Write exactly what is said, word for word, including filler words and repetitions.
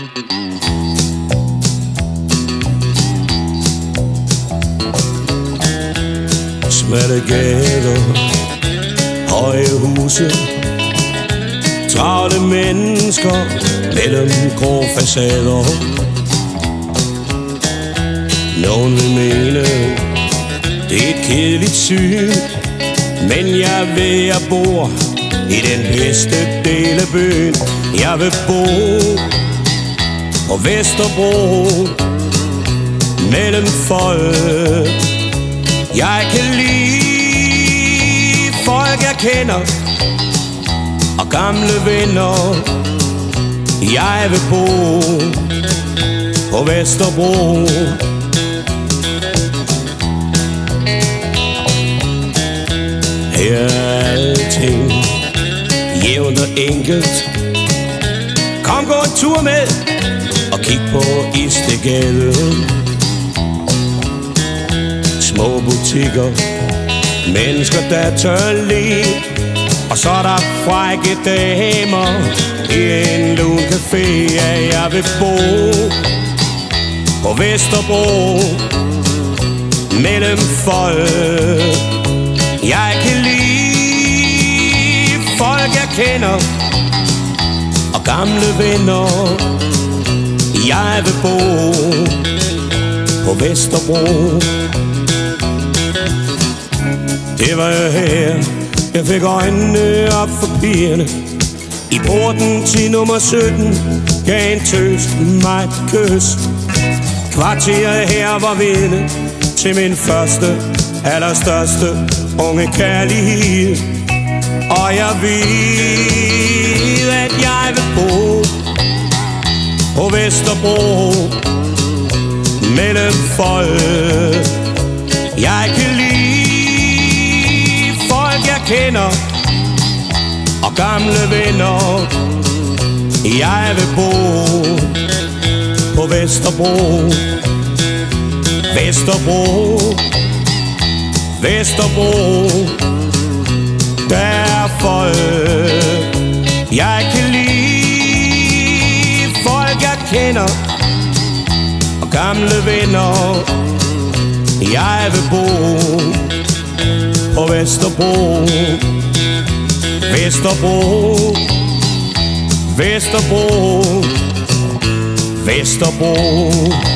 Smalle gader, høje huse, travle mennesker mellem grå facader. Nogen vil mene, det er et kedeligt syn, men jeg ved, jeg bor i den bedste del af byen. Jeg vil bo på Vesterbro mellem folk. Jeg kan lide folk, jeg kender, og gamle venner. Jeg vil bo på Vesterbro. Her er alting jævnt og enkelt. Kom, gå en tur med og kig på Istedgade. Små butikker, mennesker der tør le, og så er der frække damer i en lun café. Ja, jeg vil bo på Vesterbro mellem folk. Jeg kan lide folk, jeg kender, og gamle venner. Jeg vil bo på Vesterbro. Det var jeg her, jeg fik øjnene op for pigerne. I porten til nummer sytten gav en tøs mig et kys. Kvarteret her var vidne til min første, allerstørste unge kærlighed. Og jeg ved, at jeg vil bo på Vesterbro mellem folk. Jeg kan lide folk, jeg kender, og gamle venner. Jeg vil bo på Vesterbro. Vesterbro, Vesterbro, der er folk. Jeg kan lide folk, jeg kender, og gamle venner. Jeg vil bo på Vesterbro. Vesterbro, Vesterbro, Vesterbro.